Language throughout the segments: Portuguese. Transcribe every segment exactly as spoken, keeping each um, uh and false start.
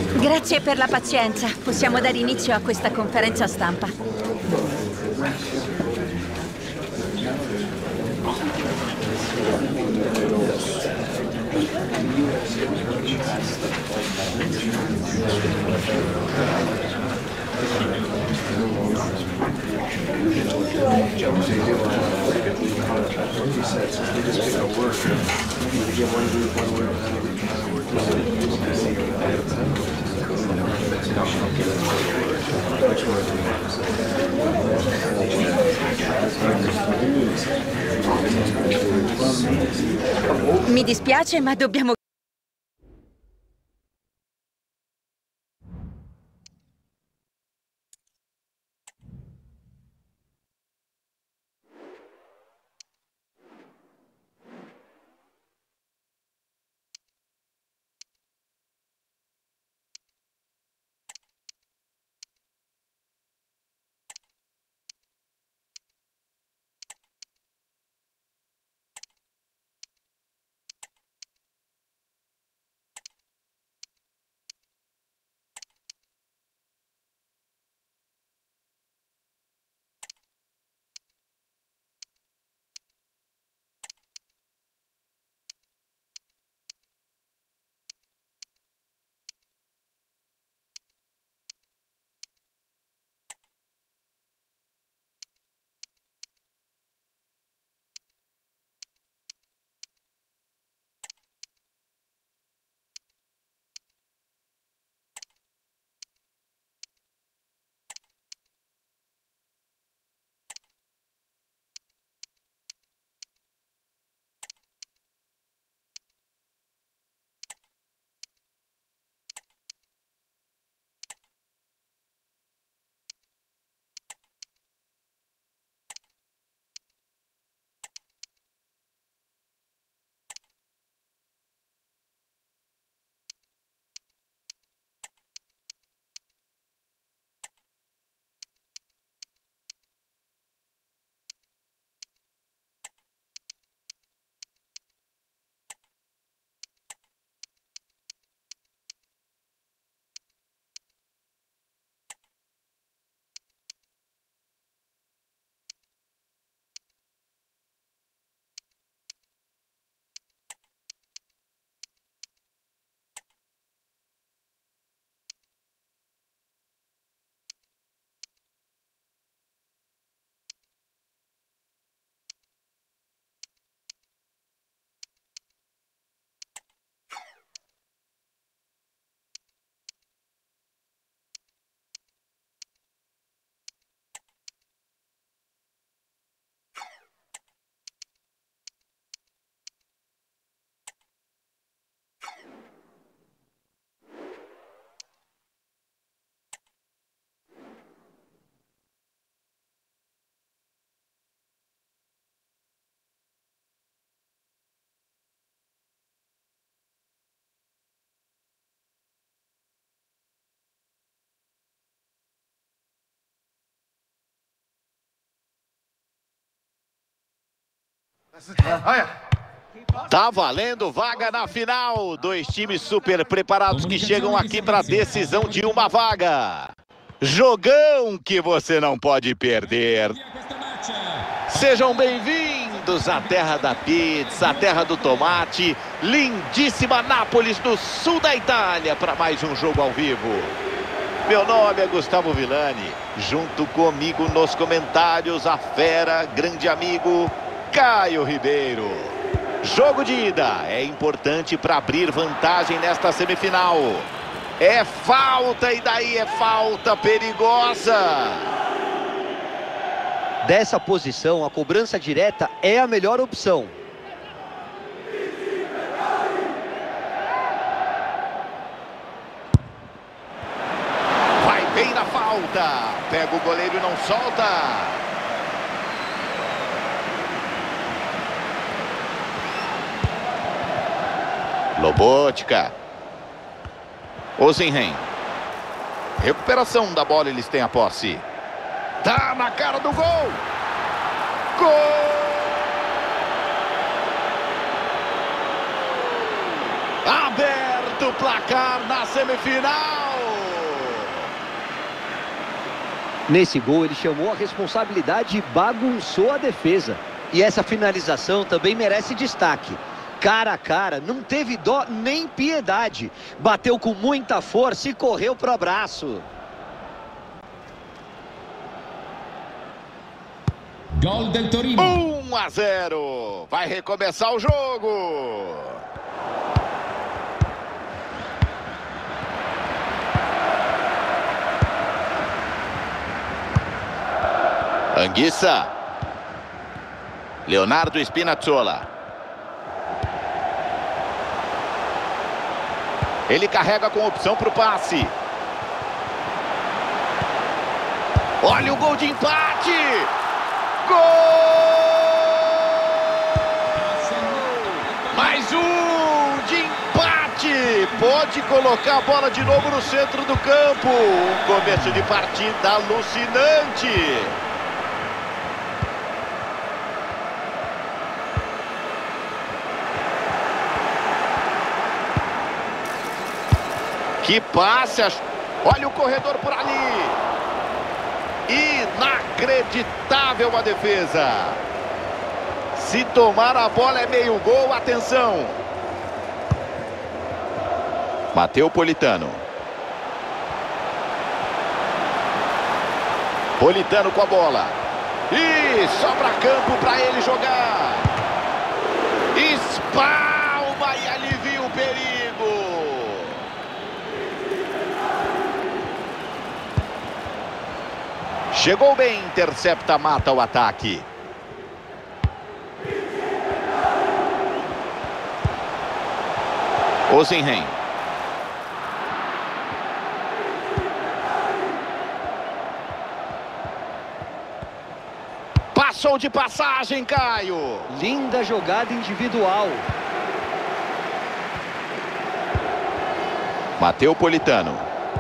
Grazie per la pazienza. Possiamo dare inizio a questa conferenza stampa. Mi dispiace, ma dobbiamo... Tá valendo vaga na final. Dois times super preparados que chegam aqui para a decisão de uma vaga. Jogão que você não pode perder. Sejam bem-vindos à terra da pizza, à terra do tomate. Lindíssima Nápoles, no sul da Itália, para mais um jogo ao vivo. Meu nome é Gustavo Villani. Junto comigo nos comentários, a fera, grande amigo Caio Ribeiro. Jogo de ida é importante para abrir vantagem nesta semifinal. É falta e daí é falta perigosa. Dessa posição, a cobrança direta é a melhor opção. Vai bem na falta. Pega o goleiro e não solta. Lobotka. Ozenhen. Recuperação da bola, eles têm a posse. Tá na cara do gol. Gol! Aberto o placar na semifinal. Nesse gol ele chamou a responsabilidade e bagunçou a defesa. E essa finalização também merece destaque. Cara a cara, não teve dó nem piedade. Bateu com muita força e correu pro abraço. Gol del Torino. um a zero. Vai recomeçar o jogo. Anguissa. Leonardo Spinazzola. Ele carrega com opção para o passe. Olha o gol de empate. Gol! Mais um de empate. Pode colocar a bola de novo no centro do campo. Um começo de partida alucinante. Que passe! Olha o corredor por ali. Inacreditável a defesa. Se tomar a bola é meio gol, atenção. Bateu Politano. Politano com a bola. E sobra campo para ele jogar. Espalma e alivia o perigo. Chegou bem, intercepta, mata o ataque. Ozenhen. Passou de passagem, Caio. Linda jogada individual. Bateu Politano.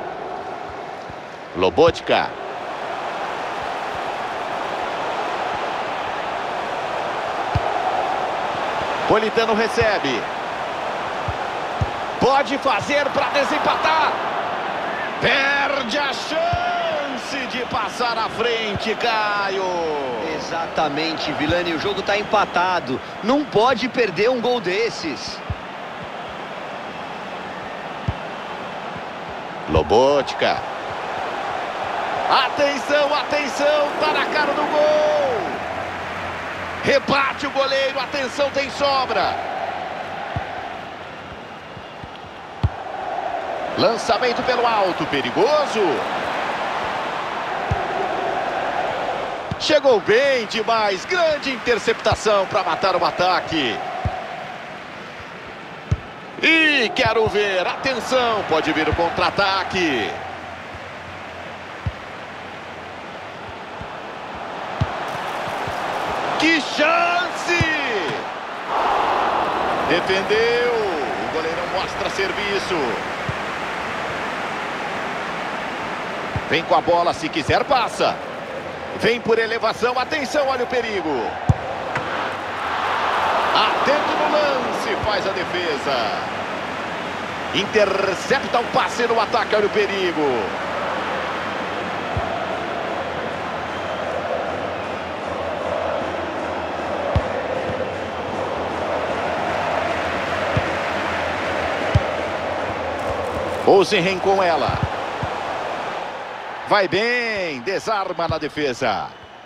Lobotka. Politano recebe. Pode fazer para desempatar. Perde a chance de passar à frente, Caio. Exatamente, Vilani. O jogo está empatado. Não pode perder um gol desses. Lobotka. Atenção, atenção. Tá na cara do gol. Rebate o goleiro, atenção, tem sobra. Lançamento pelo alto, perigoso. Chegou bem demais, grande interceptação para matar o ataque. E quero ver, atenção, pode vir o contra-ataque. Que chance! Defendeu. O goleirão mostra serviço. Vem com a bola, se quiser passa. Vem por elevação, atenção, olha o perigo. Atento no lance, faz a defesa. Intercepta o passe no ataque, olha o perigo. Ozenhen com ela. Vai bem, desarma na defesa.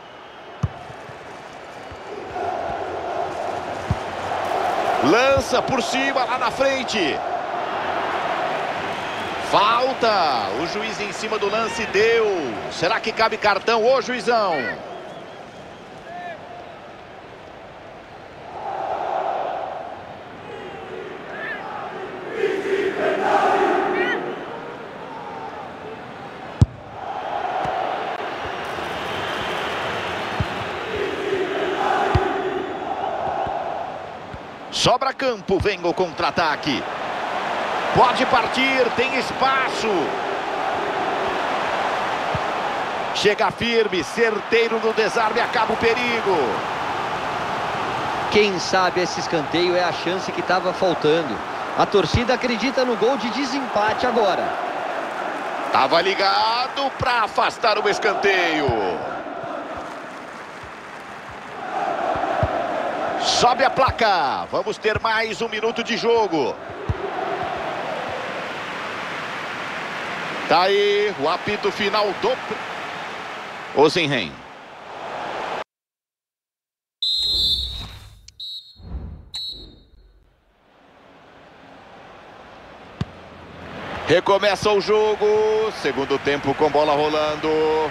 Lança por cima lá na frente. Falta. O juiz em cima do lance deu. Será que cabe cartão? Ô, juizão. Sobra campo, vem o contra-ataque. Pode partir, tem espaço. Chega firme, certeiro no desarme, acaba o perigo. Quem sabe esse escanteio é a chance que estava faltando. A torcida acredita no gol de desempate agora. Tava ligado para afastar o escanteio. Sobe a placa. Vamos ter mais um minuto de jogo. Tá aí o apito final do Ozenhen. Recomeça o jogo, segundo tempo com bola rolando.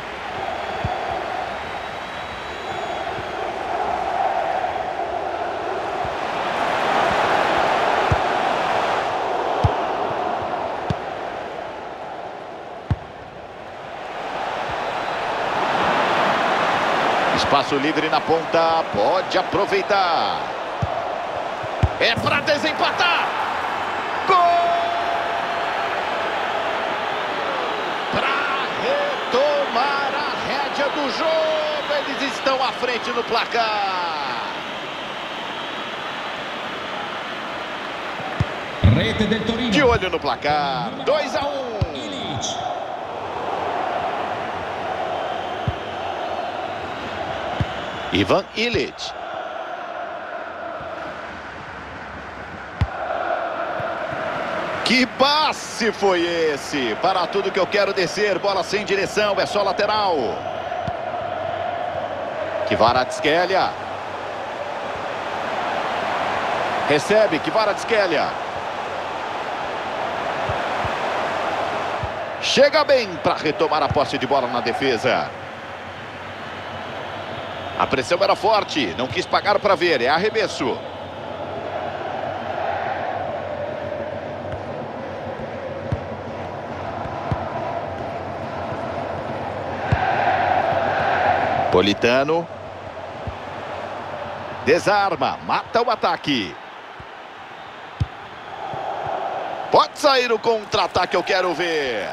Espaço livre na ponta, pode aproveitar. É para desempatar. Gol! Do jogo, eles estão à frente no placar. Rete del Torino. De olho no placar, dois a um. Ilić. Ivan Ilić. Que passe foi esse? Para tudo que eu quero descer, bola sem direção, é só lateral. Kvaratskhelia. Recebe Kvaratskhelia. Chega bem para retomar a posse de bola na defesa. A pressão era forte, não quis pagar para ver, é arremesso. Politano. Desarma, mata o ataque. Pode sair o contra-ataque, eu quero ver.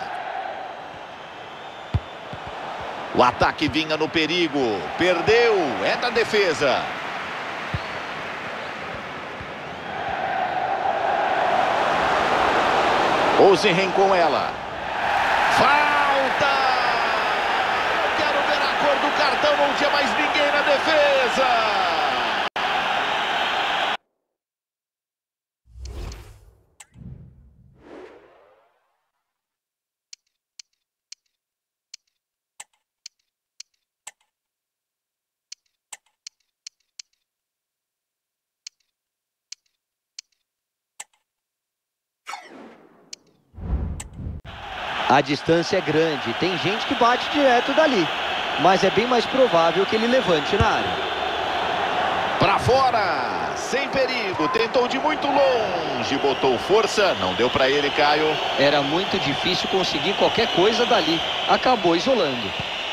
O ataque vinha no perigo. Perdeu, é da defesa. Ozenhen com ela. Falta! Eu quero ver a cor do cartão, não tinha mais ninguém na defesa. A distância é grande, tem gente que bate direto dali, mas é bem mais provável que ele levante na área. Pra fora, sem perigo, tentou de muito longe, botou força, não deu pra ele, Caio. Era muito difícil conseguir qualquer coisa dali, acabou isolando.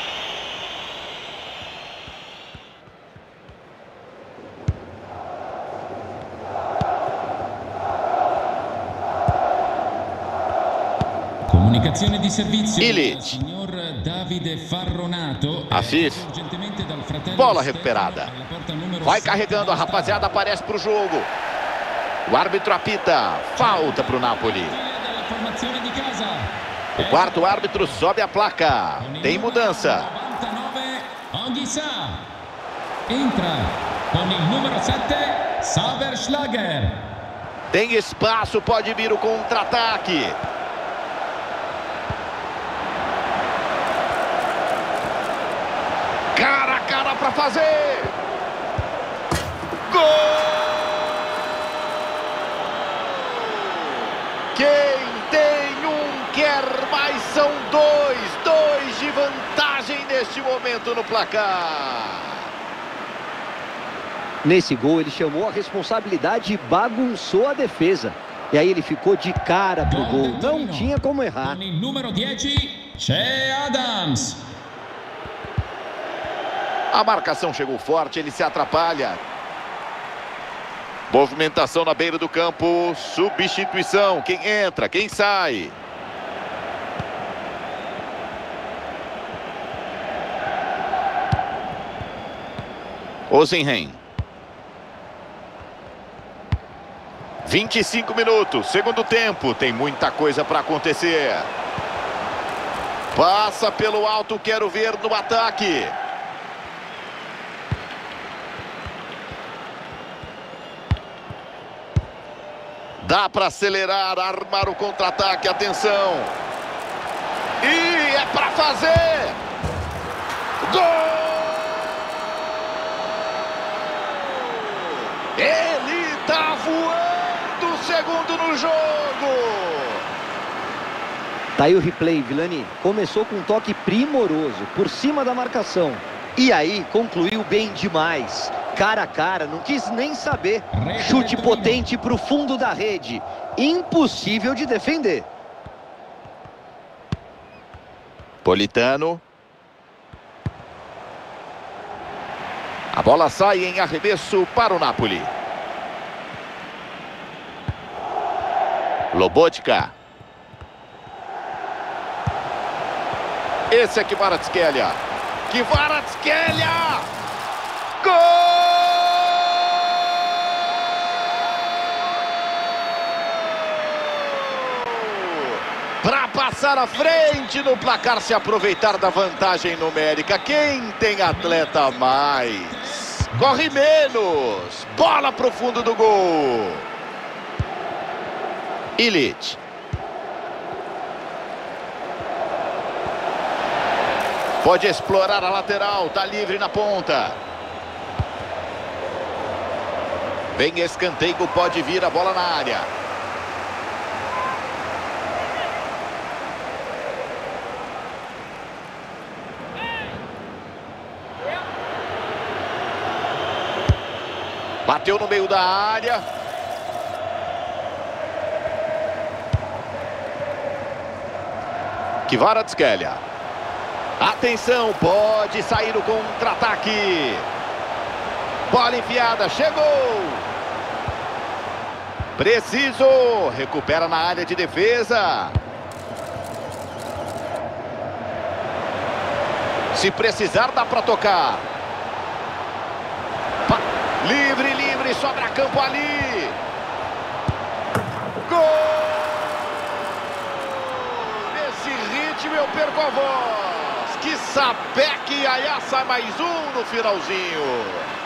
Comunicazione di servizio. Ilić. Signor Davide Farronato. Afif. Bola recuperada. Vai carregando, a rapaziada aparece pro jogo. O árbitro apita. Falta pro Napoli. O quarto árbitro sobe a placa. Tem mudança. Anguissa. Entra com o número sete, Saberschlager. Tem espaço, pode vir o contra-ataque. Cara a cara para fazer. Gol! Quem tem um quer mais, são dois. Dois de vantagem neste momento no placar. Nesse gol ele chamou a responsabilidade e bagunçou a defesa. E aí ele ficou de cara pro gol, não tinha como errar. Com o número dez, Che Adams. A marcação chegou forte, ele se atrapalha. Movimentação na beira do campo, substituição. Quem entra, quem sai? Ozenhen. vinte e cinco minutos, segundo tempo, tem muita coisa para acontecer. Passa pelo alto, quero ver no ataque. Dá para acelerar, armar o contra-ataque, atenção. E é para fazer. Gol! Ele tá voando, segundo no jogo. Tá aí o replay, Vilani. Começou com um toque primoroso, por cima da marcação. E aí, concluiu bem demais. Cara a cara, não quis nem saber. Chute potente pro fundo da rede. Impossível de defender. Politano. A bola sai em arremesso para o Napoli. Lobotka. Esse é Kvaratskhelia. Kvaratskhelia! Gol! Para passar à frente no placar, se aproveitar da vantagem numérica. Quem tem atleta a mais? Corre menos. Bola pro fundo do gol. Ilić. Pode explorar a lateral, tá livre na ponta. Vem escanteio, pode vir a bola na área. Bateu no meio da área. Kvaratskhelia. Atenção, pode sair o contra-ataque. Bola enfiada, chegou. Preciso. Recupera na área de defesa. Se precisar, dá para tocar. Pa... Livre, livre, sobra campo ali. Gol! Nesse ritmo eu perco a voz. Que sapeque, aí sai mais um no finalzinho.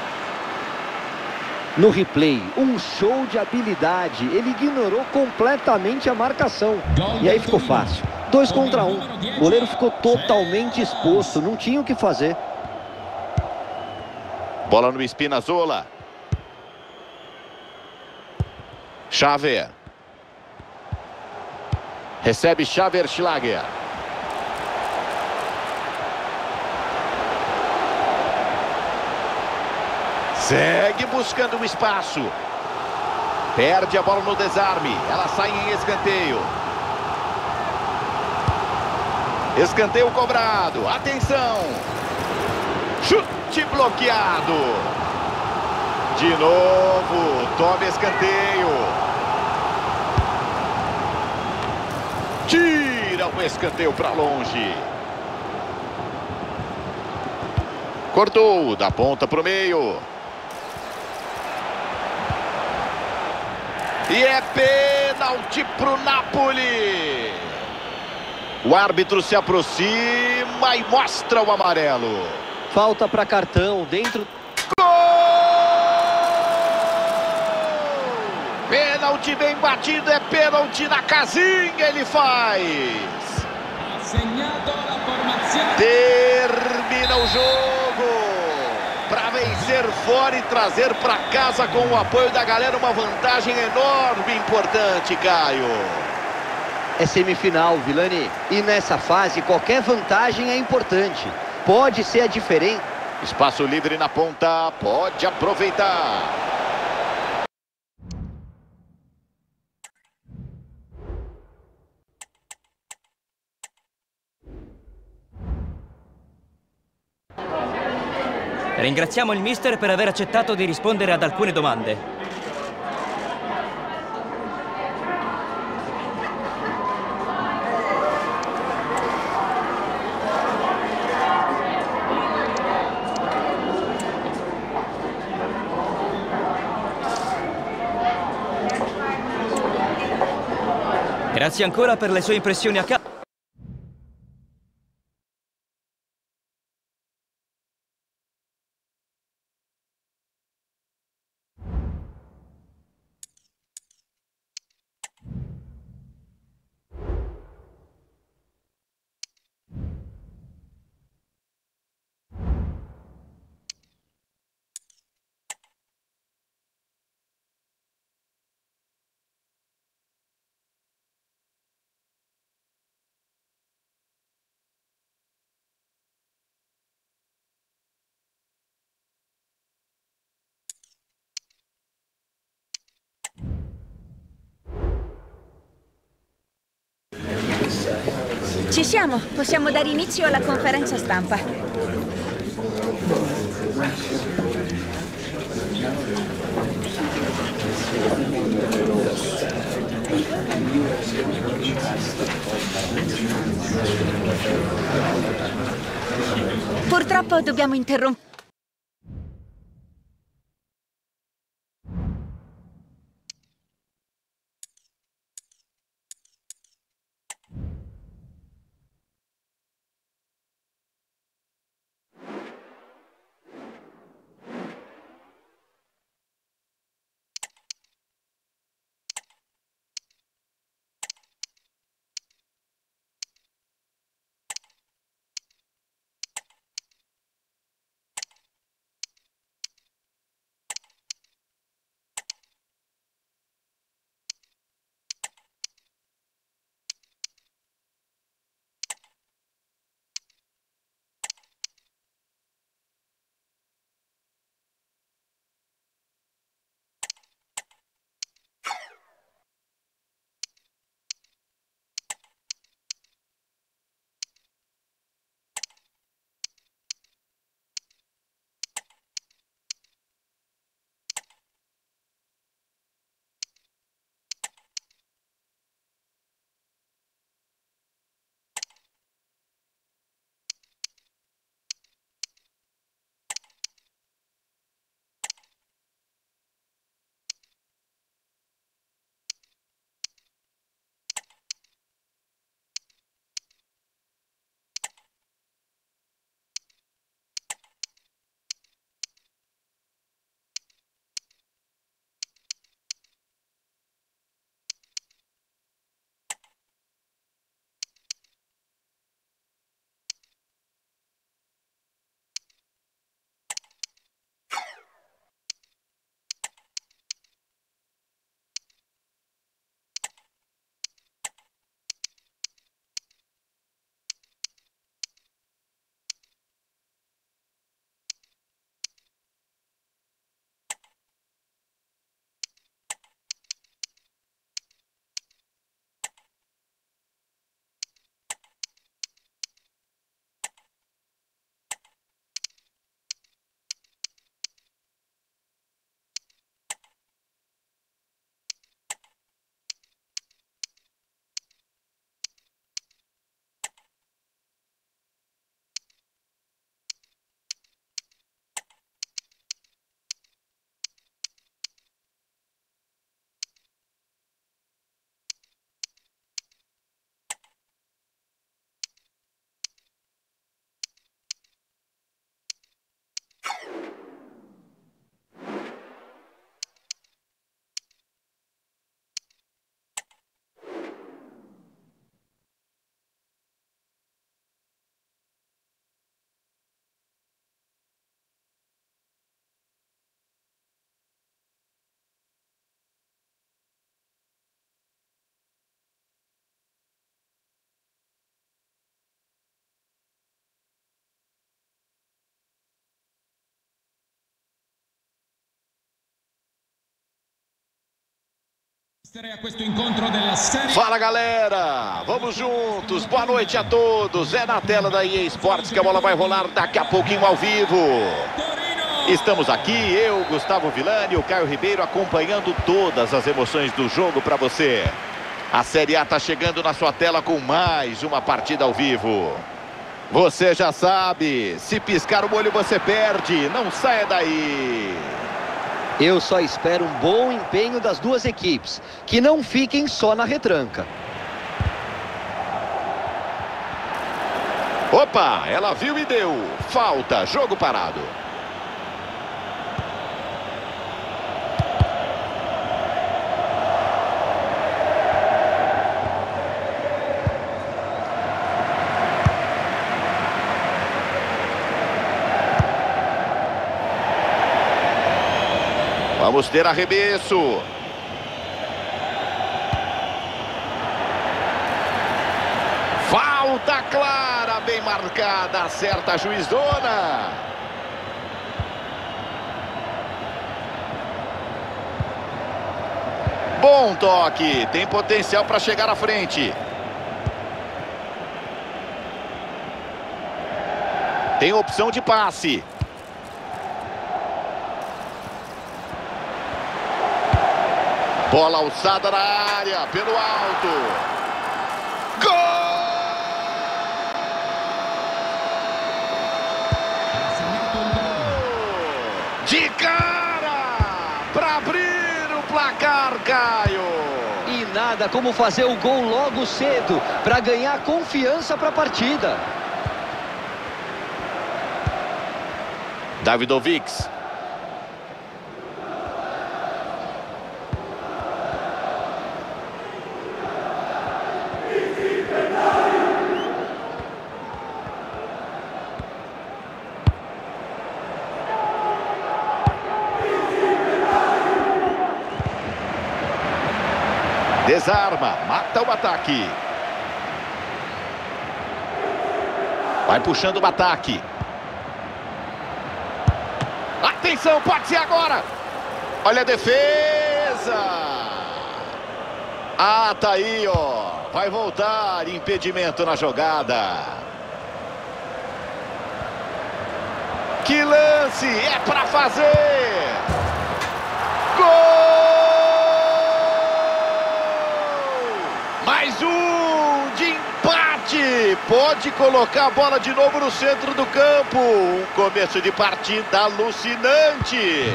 No replay, um show de habilidade. Ele ignorou completamente a marcação. E aí ficou fácil. Dois contra um. O goleiro ficou totalmente exposto. Não tinha o que fazer. Bola no Spinazzola. Xaver. Recebe Xaver Schlager. Segue buscando o espaço. Perde a bola no desarme. Ela sai em escanteio. Escanteio cobrado. Atenção. Chute bloqueado. De novo. Toma escanteio. Tira o escanteio para longe. Cortou. Da ponta para o meio. E é pênalti pro Napoli. O árbitro se aproxima e mostra o amarelo. Falta para cartão dentro. Gol! Pênalti bem batido, é pênalti na casinha, ele faz. Termina o jogo. Para vencer fora e trazer para casa com o apoio da galera uma vantagem enorme e importante, Caio. É semifinal, Vilani. E nessa fase, qualquer vantagem é importante. Pode ser a diferença. Espaço livre na ponta, pode aproveitar. Ringraziamo il mister per aver accettato di rispondere ad alcune domande. Grazie ancora per le sue impressioni a casa. Ci siamo, possiamo dare inizio alla conferenza stampa. Purtroppo dobbiamo interrompere. A questo incontro della serie. Fala galera, vamos juntos, boa noite a todos, é na tela da E A Sports que a bola vai rolar daqui a pouquinho ao vivo. Estamos aqui, eu, Gustavo Villani e o Caio Ribeiro acompanhando todas as emoções do jogo para você. A Série A está chegando na sua tela com mais uma partida ao vivo. Você já sabe, se piscar o olho você perde, não saia daí. Eu só espero um bom empenho das duas equipes, que não fiquem só na retranca. Opa, ela viu e deu. Falta, jogo parado. Vamos ter arremesso. Falta clara, bem marcada, acerta a juizona. Bom toque, tem potencial para chegar à frente. Tem opção de passe. Bola alçada na área, pelo alto. Gol! De cara! Para abrir o placar, Caio. E nada como fazer o gol logo cedo, para ganhar confiança para a partida. Davidovic. Desarma, mata o ataque. Vai puxando o ataque. Atenção, pode ser agora. Olha a defesa. Ah, tá aí, ó. Vai voltar, impedimento na jogada. Que lance, é pra fazer. Gol! Mais um de empate. Pode colocar a bola de novo no centro do campo. Um começo de partida alucinante.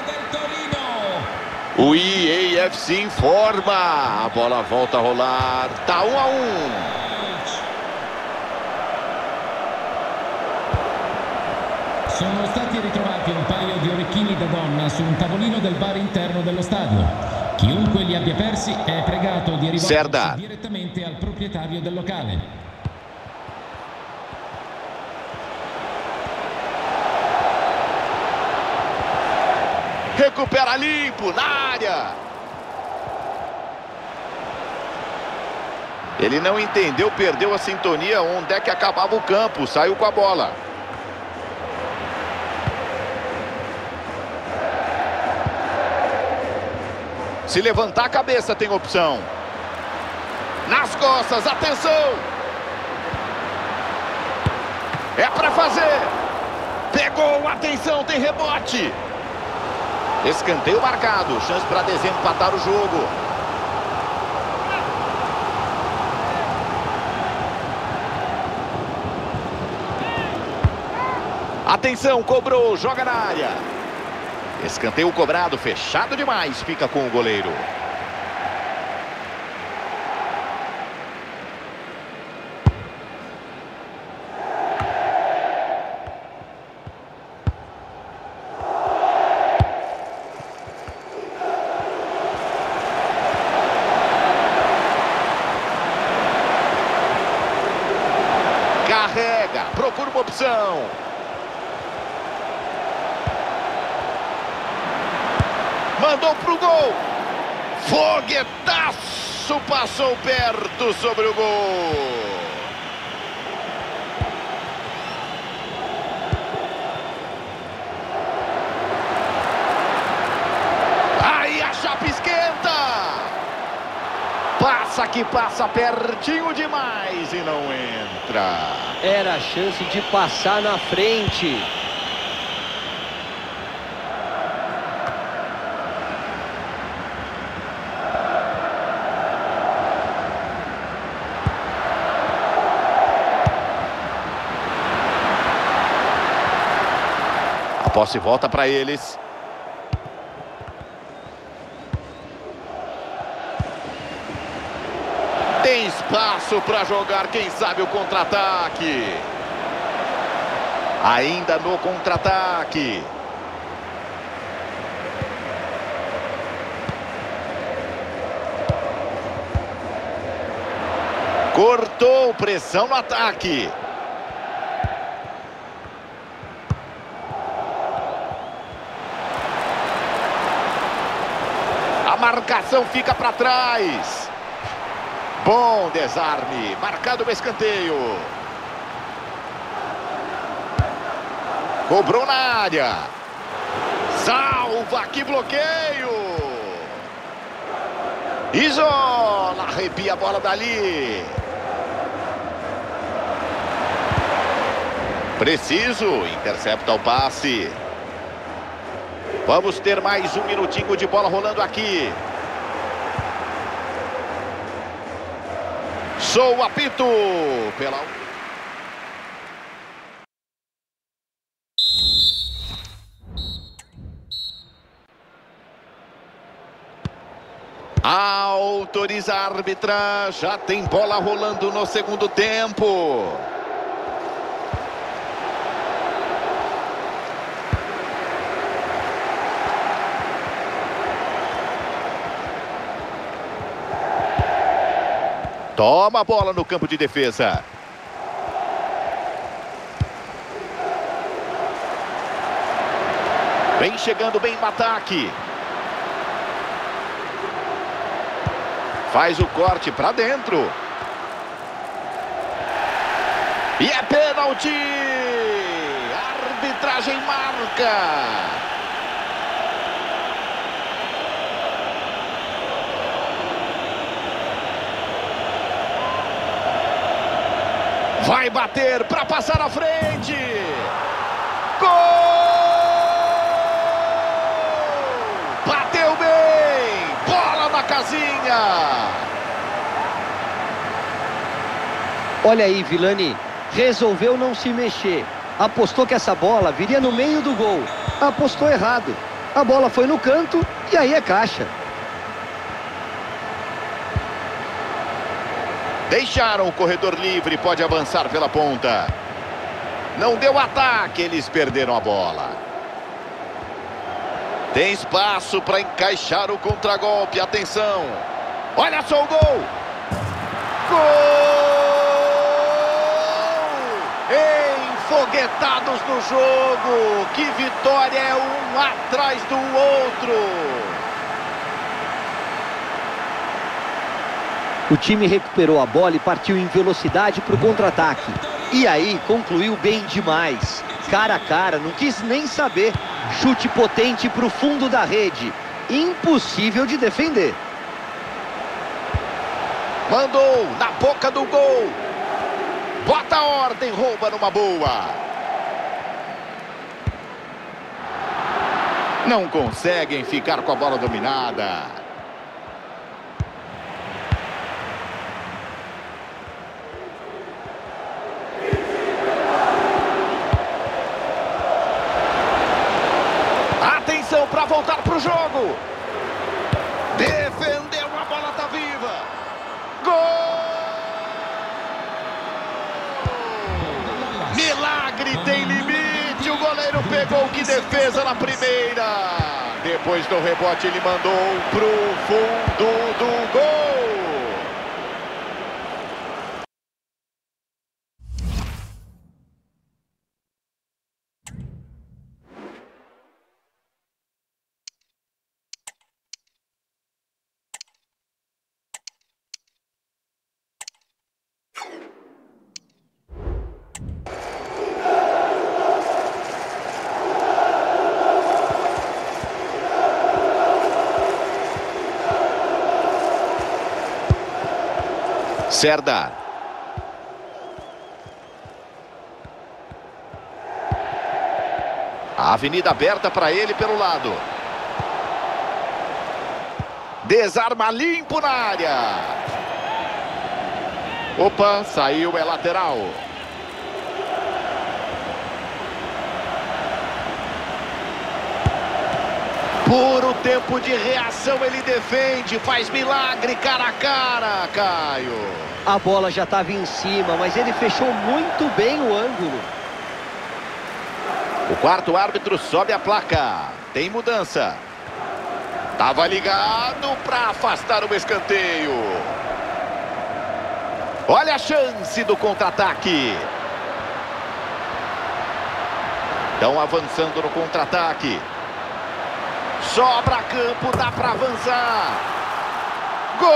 O E A F C informa. A bola volta a rolar. Tá um a um. Sono stati ritrovati un paio di orecchini da donna su un tavolino del bar interno dello stadio. Chiunque li abbia persi è pregato di rivolgersi direttamente al proprietario del locale. Recupera limpo na área. Ele não entendeu, perdeu a sintonia onde é que acabava o campo. Saiu com a bola. Se levantar a cabeça tem opção. Nas costas, atenção. É pra fazer. Pegou, atenção, tem rebote. Escanteio marcado, chance para desempatar o jogo. Atenção, cobrou, joga na área. Escanteio cobrado, fechado demais, fica com o goleiro. Carrega, procura uma opção. Mandou pro gol. Foguetaço, passou perto sobre o gol. Aí a chapa esquenta. Passa que passa pertinho demais e não entra. Era a chance de passar na frente. A posse volta para eles. Tem espaço para jogar, quem sabe o contra-ataque. Ainda no contra-ataque. Cortou, pressão no ataque. A marcação fica para trás. Bom desarme, marcado o escanteio. Cobrou na área. Salva, que bloqueio. Isola, arrepia a bola dali. Preciso, intercepta o passe. Vamos ter mais um minutinho de bola rolando aqui. Sou o apito pela... Autoriza a árbitra. Já tem bola rolando no segundo tempo. Toma a bola no campo de defesa. Vem chegando bem no ataque. Faz o corte para dentro. E é pênalti. A arbitragem marca. Vai bater para passar à frente. Gol! Bateu bem. Bola na casinha. Olha aí, Vilani. Resolveu não se mexer. Apostou que essa bola viria no meio do gol. Apostou errado. A bola foi no canto e aí é caixa. Deixaram o corredor livre, pode avançar pela ponta. Não deu ataque, eles perderam a bola. Tem espaço para encaixar o contragolpe, atenção. Olha só o gol. Gol! Enfoguetados no jogo. Que vitória, é um atrás do outro. O time recuperou a bola e partiu em velocidade para o contra-ataque. E aí, concluiu bem demais. Cara a cara, não quis nem saber. Chute potente para o fundo da rede. Impossível de defender. Mandou na boca do gol. Bota a ordem, rouba numa boa. Não conseguem ficar com a bola dominada. Para voltar para o jogo. Defendeu, a bola tá viva. Gol! Milagre tem limite. O goleiro pegou, que defesa na primeira. Depois do rebote ele mandou pro fundo do gol. Serdar. A avenida aberta para ele pelo lado. Desarma limpo na área. Opa, saiu, é lateral. Puro tempo de reação, ele defende, faz milagre cara a cara, Caio. A bola já estava em cima, mas ele fechou muito bem o ângulo. O quarto árbitro sobe a placa. Tem mudança. Tava ligado para afastar o escanteio. Olha a chance do contra-ataque. Estão avançando no contra-ataque. Sobra campo, dá para avançar. Gol!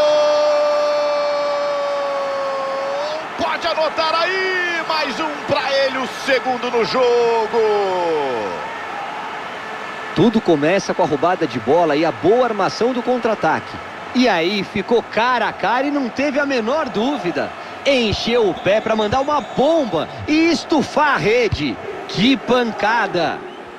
Pode anotar aí. Mais um para ele, o segundo no jogo. Tudo começa com a roubada de bola e a boa armação do contra-ataque. E aí ficou cara a cara e não teve a menor dúvida. Encheu o pé para mandar uma bomba e estufar a rede. Que pancada!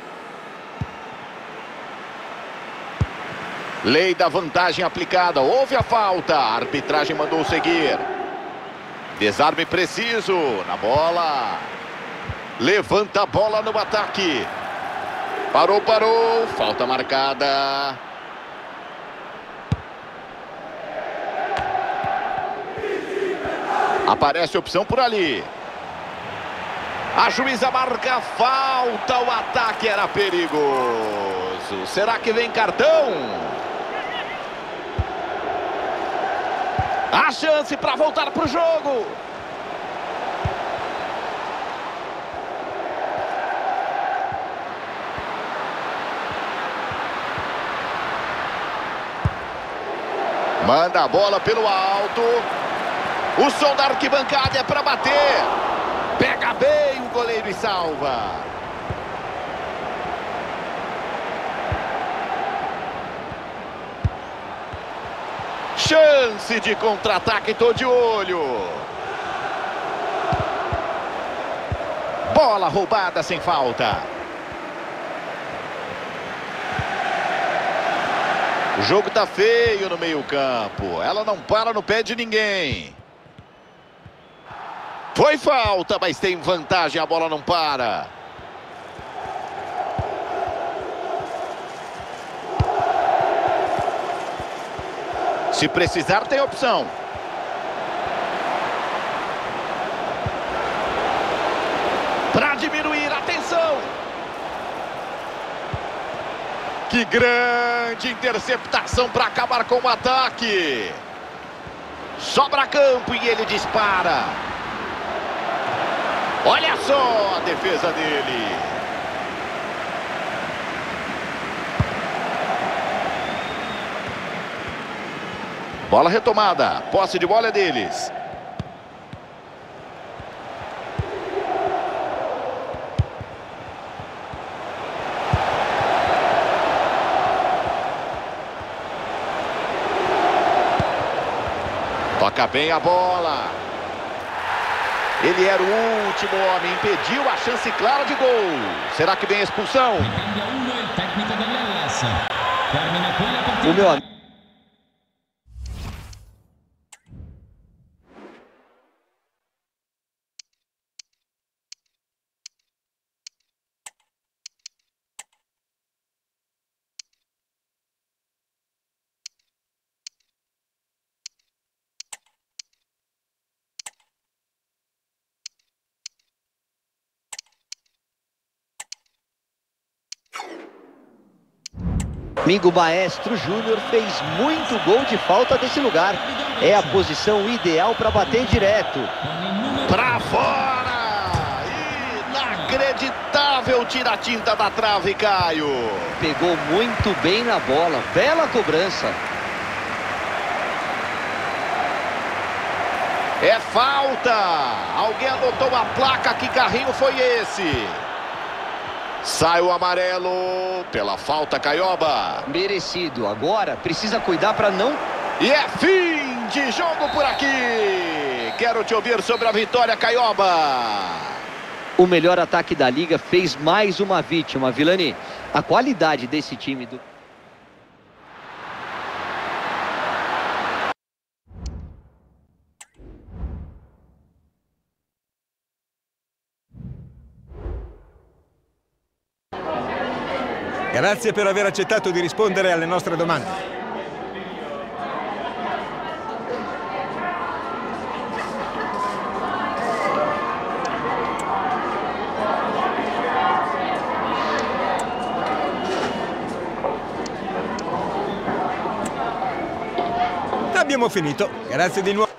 Lei da vantagem aplicada. Houve a falta. A arbitragem mandou seguir. Desarme preciso na bola. Levanta a bola no ataque. Parou, parou. Falta marcada. Aparece opção por ali. A juíza marca falta. O ataque era perigoso. Será que vem cartão? A chance para voltar para o jogo. Manda a bola pelo alto. O som da arquibancada é para bater. Pega bem o goleiro e salva. Chance de contra-ataque, tô de olho. Bola roubada sem falta. O jogo tá feio no meio-campo. Ela não para no pé de ninguém. Foi falta, mas tem vantagem. A bola não para. Se precisar, tem opção. Para diminuir, atenção. Que grande interceptação para acabar com o ataque. Sobra campo e ele dispara. Olha só a defesa dele. Bola retomada. Posse de bola é deles. Toca bem a bola. Ele era o último homem. Impediu a chance clara de gol. Será que vem a expulsão? O meu amigo. Amigo Maestro Júnior fez muito gol de falta desse lugar. É a posição ideal para bater direto. Pra fora! Inacreditável tira-tinta da trave, Caio. Pegou muito bem na bola. Bela cobrança. É falta! Alguém anotou a placa. Que carrinho foi esse? Sai o amarelo pela falta, Caioba. Merecido. Agora precisa cuidar para não... E é fim de jogo por aqui. Quero te ouvir sobre a vitória, Caioba. O melhor ataque da liga fez mais uma vítima, Vilani. A qualidade desse time do... Grazie per aver accettato di rispondere alle nostre domande. Abbiamo finito. Grazie di nuovo.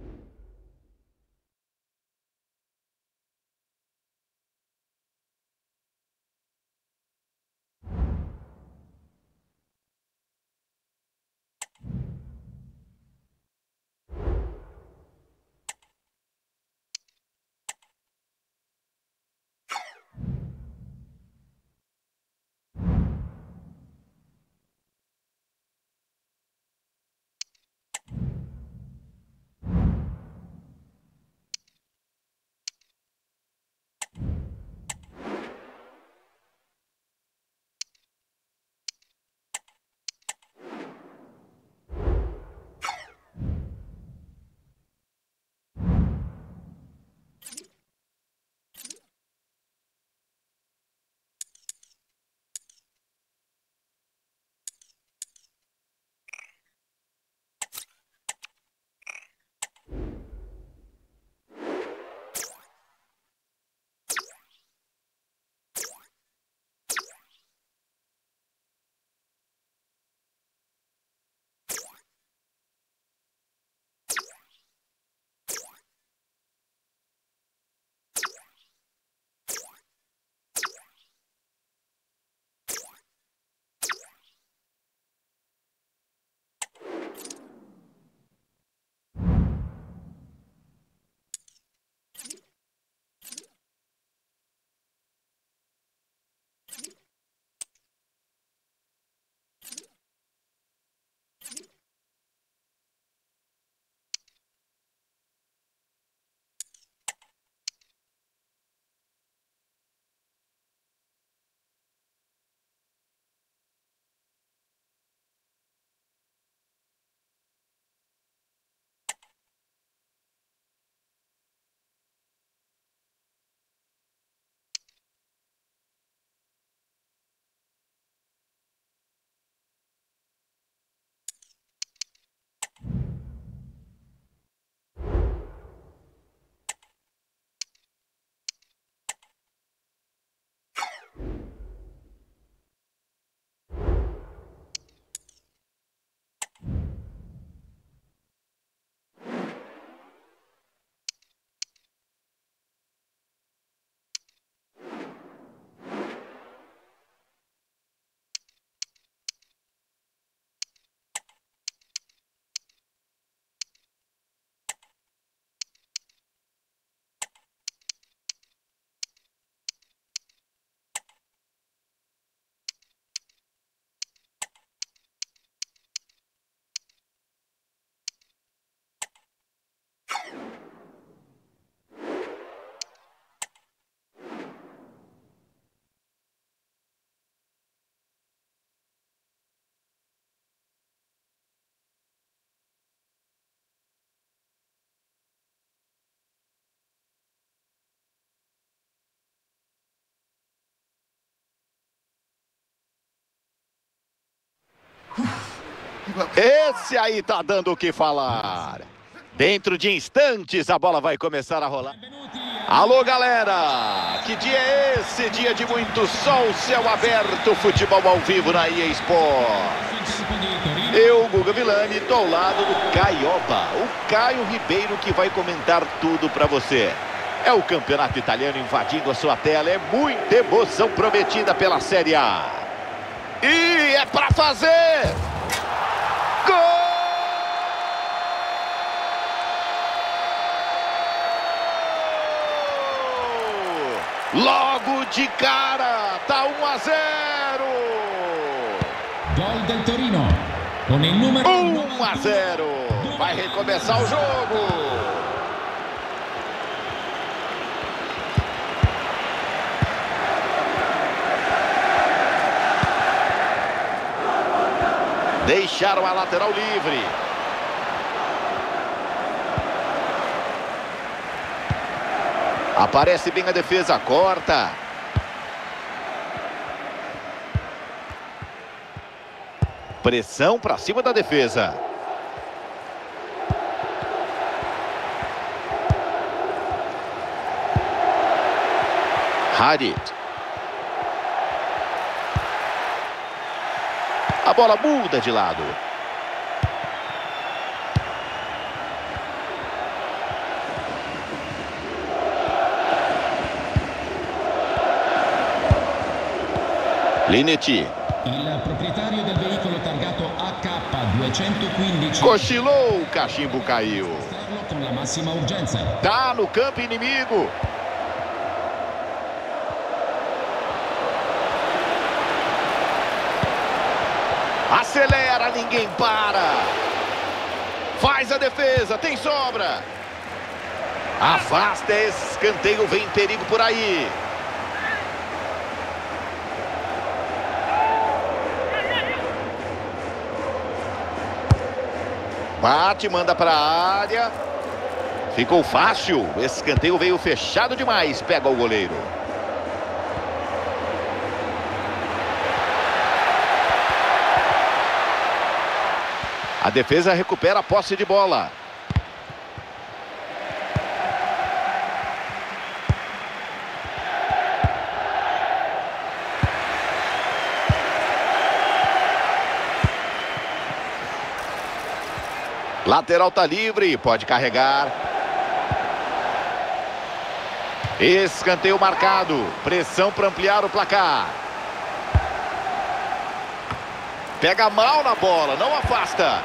Esse aí tá dando o que falar. Dentro de instantes a bola vai começar a rolar. Alô, galera! Que dia é esse? Dia de muito sol, céu aberto, futebol ao vivo na E A Sports. Eu, Guga Villani, tô ao lado do Caioba, o Caio Ribeiro, que vai comentar tudo pra você. É o campeonato italiano invadindo a sua tela, é muita emoção prometida pela Série A. E é pra fazer! Gol! Logo de cara, tá um a zero. Gol del Torino. Com o número um a zero. Vai recomeçar o jogo. Deixaram a lateral livre. Aparece bem a defesa, corta. Pressão para cima da defesa. Hadid. A bola muda de lado. Linetti. Il proprietario del veicolo targato A K duecentoquindici. Cochilou, o cachimbo caiu. Com la massima urgenza. Tá no campo inimigo. Acelera, ninguém para. Faz a defesa, tem sobra. Afasta esse escanteio, vem perigo por aí. Bate, manda para a área. Ficou fácil. Esse escanteio veio fechado demais. Pega o goleiro. A defesa recupera a posse de bola. Lateral tá livre, pode carregar. Escanteio marcado. Pressão para ampliar o placar. Pega mal na bola, não afasta.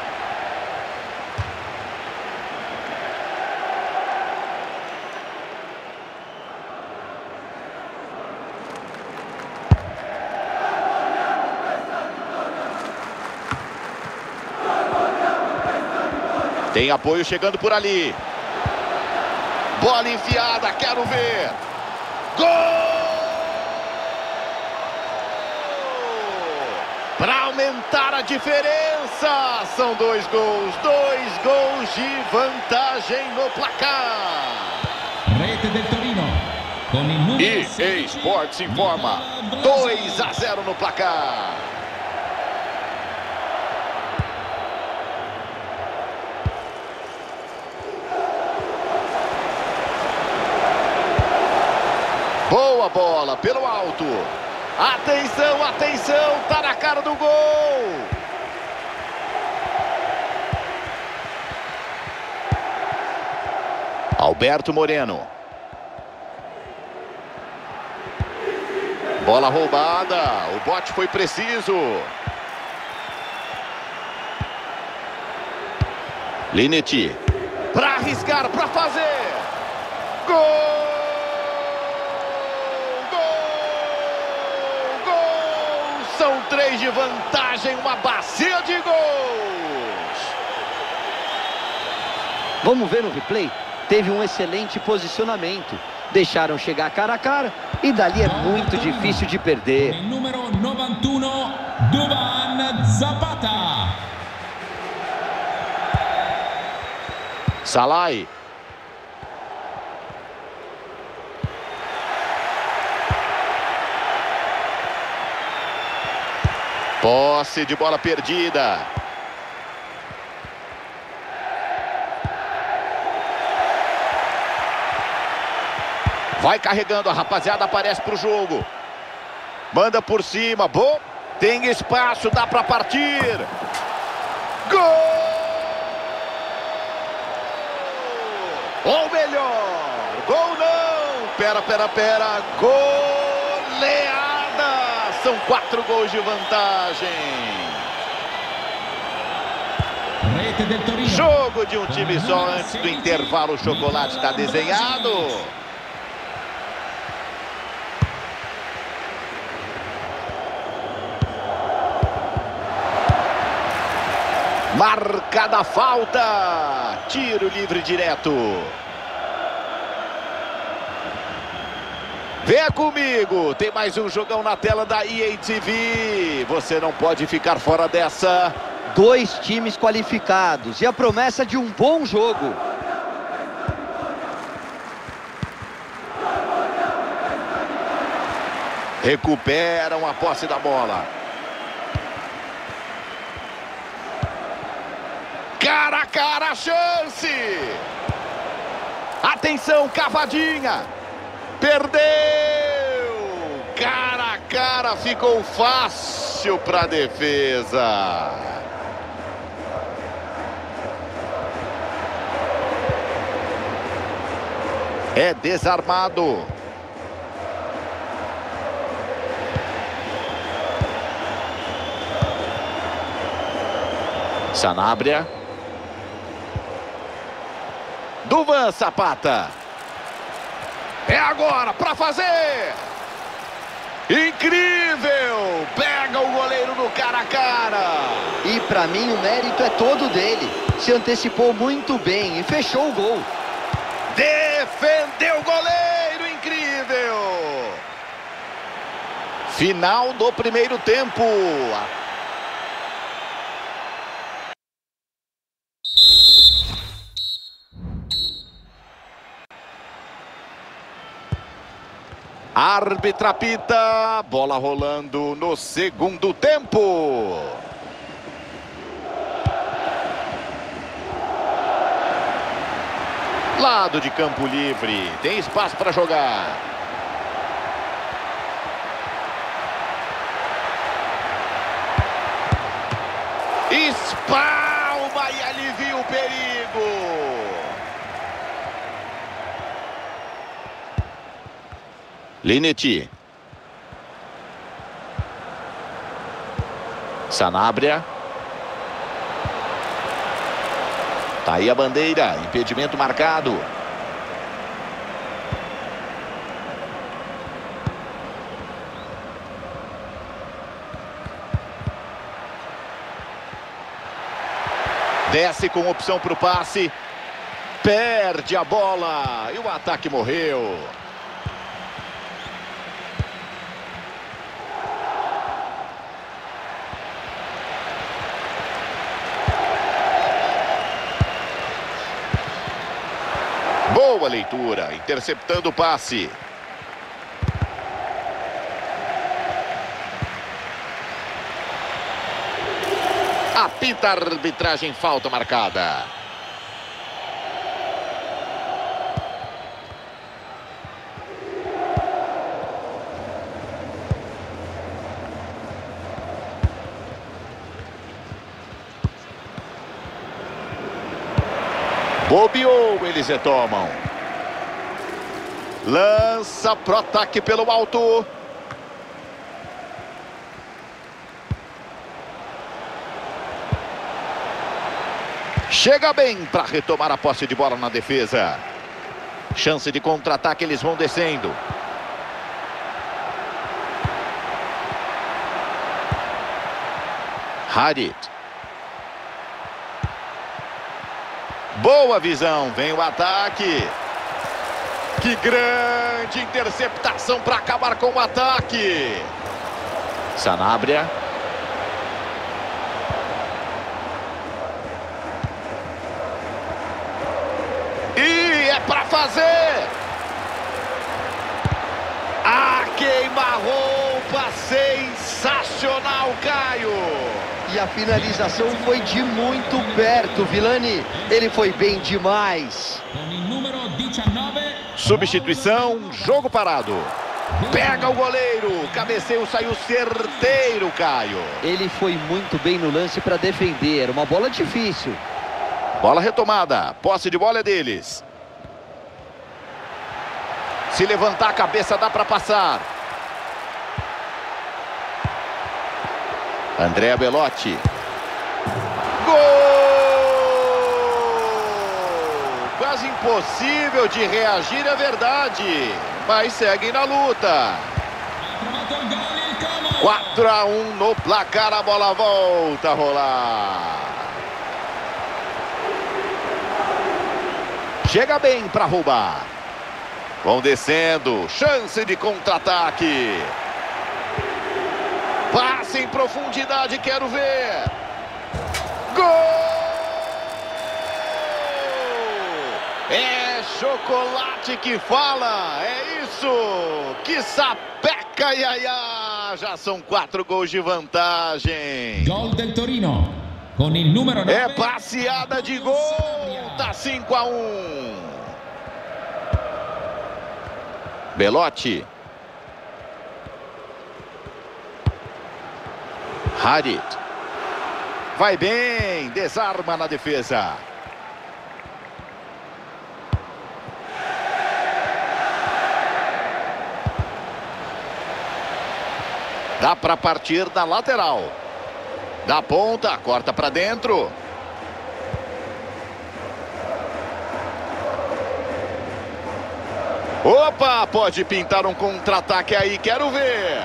Tem apoio chegando por ali. Bola enfiada, quero ver. Gol! Para aumentar a diferença. São dois gols, dois gols de vantagem no placar. Rete del Torino. Com il número E A Sports informa. dois a zero no placar. Boa bola, pelo alto. Atenção, atenção, tá na cara do gol. Alberto Moreno. Bola roubada, o bote foi preciso. Linetti. Para arriscar, para fazer. Gol! São três de vantagem, uma bacia de gols. Vamos ver no replay? Teve um excelente posicionamento. Deixaram chegar cara a cara e dali é muito difícil de perder. Número noventa e um, Duvan Zapata. Salai. Posse de bola perdida. Vai carregando, a rapaziada aparece para o jogo. Manda por cima, bom. Tem espaço, dá para partir. Gol! Ou melhor, gol não. Pera, pera, pera. Goleada. São quatro gols de vantagem. Jogo de um time só antes do intervalo. O chocolate está desenhado. Marcada a falta. Tiro livre direto. Venha comigo, tem mais um jogão na tela da E A T V. Você não pode ficar fora dessa. Dois times qualificados e a promessa de um bom jogo. Recuperam a posse da bola. Cara a cara, a chance. Atenção, cavadinha. Perdeu! Cara a cara, ficou fácil para a defesa. É desarmado. Sanabria. Duvan Zapata. É agora para fazer. Incrível! Pega o goleiro no cara a cara. E para mim o mérito é todo dele. Se antecipou muito bem e fechou o gol. Defendeu o goleiro, incrível! Final do primeiro tempo. Árbitra apita, bola rolando no segundo tempo. Lado de campo livre, tem espaço para jogar. Espalma e alivia o perigo. Lineti. Sanabria. Tá aí a bandeira, impedimento marcado. Desce com opção para o passe. Perde a bola e o ataque morreu. Boa leitura, interceptando o passe. Apita a arbitragem, falta marcada. Bobeou, eles retomam. Lança pro ataque pelo alto. Chega bem para retomar a posse de bola na defesa. Chance de contra-ataque, eles vão descendo. Harit. Boa visão, vem o ataque. Que grande interceptação para acabar com o ataque. Sanabria. E é para fazer. A queima-roupa sensacional, Caio. E a finalização foi de muito perto, Vilani. Ele foi bem demais. Substituição, jogo parado. Pega o goleiro, cabeceio, saiu certeiro, Caio. Ele foi muito bem no lance para defender, era uma bola difícil. Bola retomada, posse de bola é deles. Se levantar a cabeça dá para passar. Andrea Belotti. Gol! Quase impossível de reagir, é verdade. Mas seguem na luta. quatro a um no placar, a bola volta a rolar. Chega bem para roubar. Vão descendo, chance de contra-ataque. Passe em profundidade, quero ver. Gol! É chocolate que fala, é isso. Que sapeca, Yaya. Já são quatro gols de vantagem. Gol del Torino, com o número nove. É passeada de gol, tá cinco a um. Belotti. Harit. Vai bem, desarma na defesa. Dá para partir da lateral. Da ponta, corta para dentro. Opa, pode pintar um contra-ataque aí, quero ver.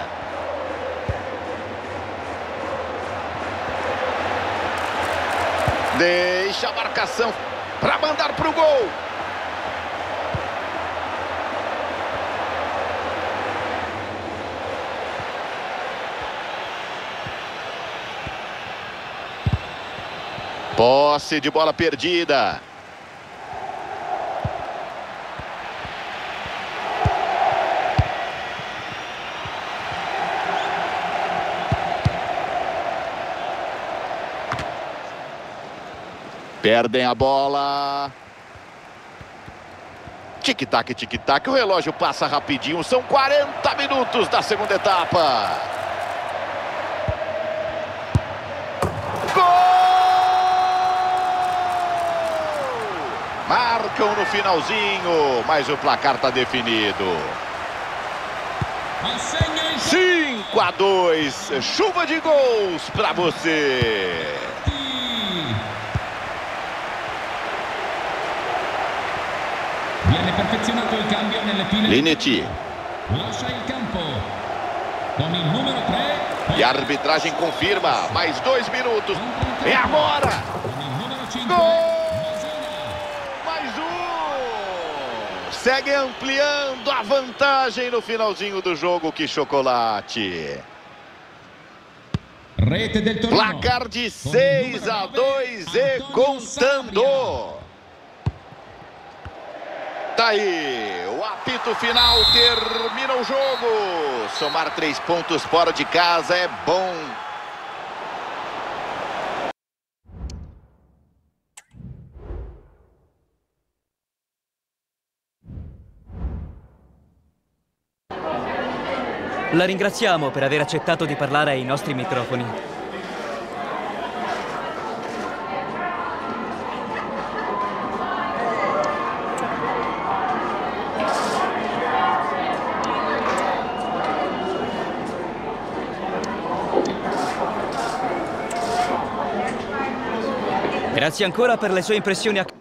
Deixa a marcação para mandar para o gol. Posse de bola perdida. Perdem a bola. Tic-tac, tic-tac. O relógio passa rapidinho. São quarenta minutos da segunda etapa. Gol! Marcam no finalzinho, mas o placar está definido. cinco a dois. Chuva de gols para você. Viene perfezionato il cambio nelle file. Linetti. Lascia il campo. Con il numero tre. E a arbitragem confirma. Mais dois minutos. É agora. Con il numero cinque. Gol! Mais um. Segue ampliando a vantagem no finalzinho do jogo. Que chocolate. Rete del Torino. Placar de seis a dois e contando. Tá aí, o apito final termina o jogo. Somar três pontos fora de casa é bom. La ringraziamo per aver accettato di parlare ai nostri microfoni. Grazie ancora per le sue impressioni a...